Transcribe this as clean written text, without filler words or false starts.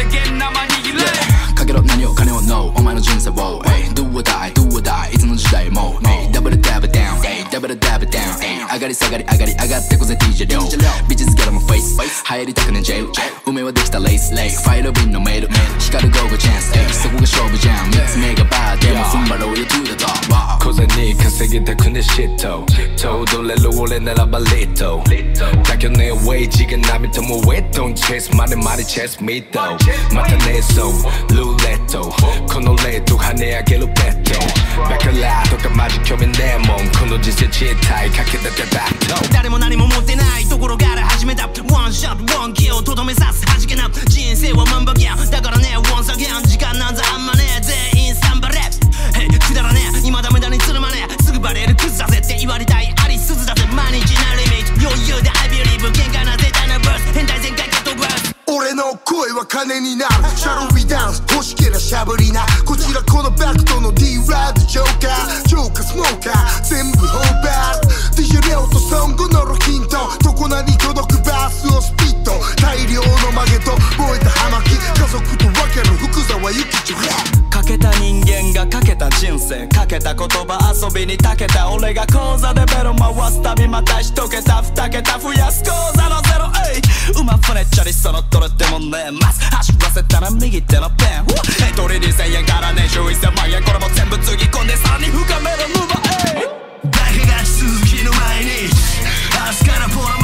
だけ生握れかけろ何を金を No お前の人生を Do or die Do or die いつの時代もダブルダブダウンダブルダブダウン上がり下がり上がり上がってこぜ DJ 量ビジズギャラもフェイス入りたくねジェイル梅はできたレースファイル便のメール光るゴーゴチャンスそこが勝負じゃん3つ目がバーでも踏ん張ろうよ To the top 小銭稼ぎたくねシット踊れる俺ならばリットだけどねウェイジが涙もウェット Don't chase money money chase me though またねそうルーレットこのレート跳ね上げるベッドバカラーとかマジ興味ねえもんこの時世ちったいかけたてバット誰も何も持ってないところから始めたワンショットワンキルとどめさす弾けな人生は万馬券だからね Once again 時間なんざあんまね全員サンバレくだらね今ダメだにつるまねすぐバレるクズだぜって言われたいありすずだぜ毎日なリミット余裕で I believe 限界な絶対なバース変態全開ゲットバース俺の声は金になるシャロビダンス欲しけりゃしゃぶりなこちらこのバクトの D-Ride ジョーカージョーカースモーカー全部ホーバー DJ レオとソングのロヒントどこなに届くバースをスピット大量の曲げと燃えた葉巻家族と分ける福沢諭吉かけた人間がかけた人生かけた言葉遊びにたけた俺が講座でベロ回すたびまた一桁二桁増やす講座のゼロ馬船チャリその取れてもねえます走らせたら右手のペンエントリー2000円から年収1000万円これも全部つぎ込んでさらに深める沼だけが続きの毎日明日からポラ